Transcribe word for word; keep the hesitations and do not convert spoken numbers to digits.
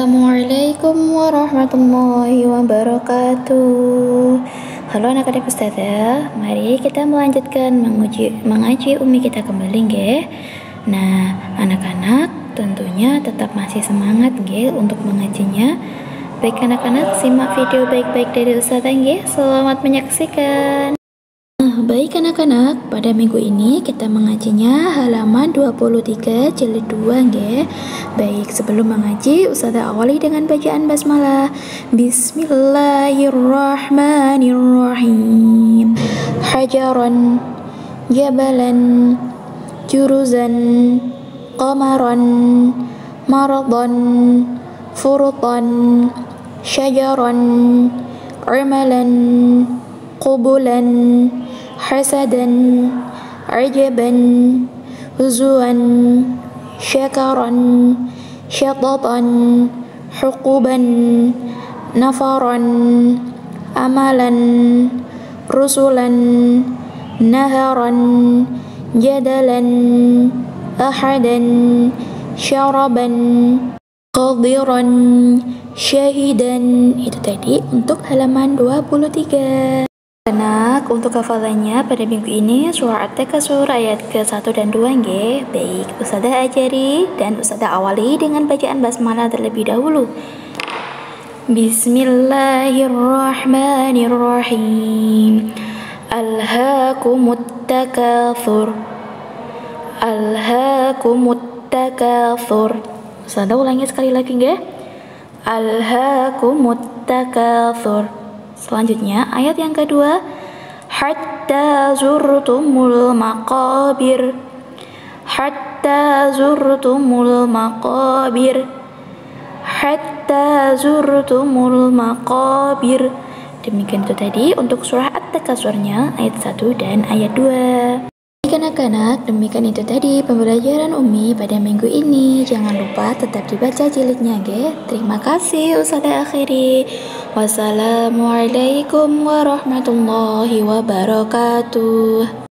Assalamualaikum warahmatullahi wabarakatuh. Halo anak-anak Ustazah, mari kita melanjutkan menguji, mengaji Umi kita kembali nggih. Nah, anak-anak tentunya tetap masih semangat nggih untuk mengajinya. Baik anak-anak, simak video baik-baik dari Ustazah nggih. Selamat menyaksikan. Nah, baik anak-anak, pada minggu ini kita mengajinya halaman dua puluh tiga jilid dua nggih. Baik, sebelum mengaji Ustazah awali dengan bacaan basmalah. Bismillahirrahmanirrahim. Hajaran, jabalan, juruzan, qamaran, maradan, furutan, syajaran, amalan, qubulan, hasadan, ajaban, huzuan, syakaran, syatatan, hukuban, nafaran, amalan, rusulan, naharan, jadalan, ahadan, syaraban, qadiran, syahidan. Itu tadi untuk halaman dua puluh tiga. Anak, untuk hafalannya pada minggu ini surah At-Takasur ayat ke satu dan dua nggih. Baik, Ustazah ajari dan Ustazah awali dengan bacaan basmalah terlebih dahulu. Bismillahirrahmanirrahim. Alhaakumut takatsur. Alhaakumut takatsur. Ustazah ulangi sekali lagi nggih. Alhaakumut takatsur. Selanjutnya ayat yang kedua, hatta zurtumul maqabir. Hatta zurtumul maqabir. Hatta zurtumul maqabir. Demikian itu tadi untuk surah At-Takasurnya ayat satu dan ayat dua. Anak-anak, demikian itu tadi pembelajaran Umi pada minggu ini. Jangan lupa tetap dibaca jilidnya, nggih. Terima kasih Ustazah akhiri. Wassalamualaikum warahmatullahi wabarakatuh.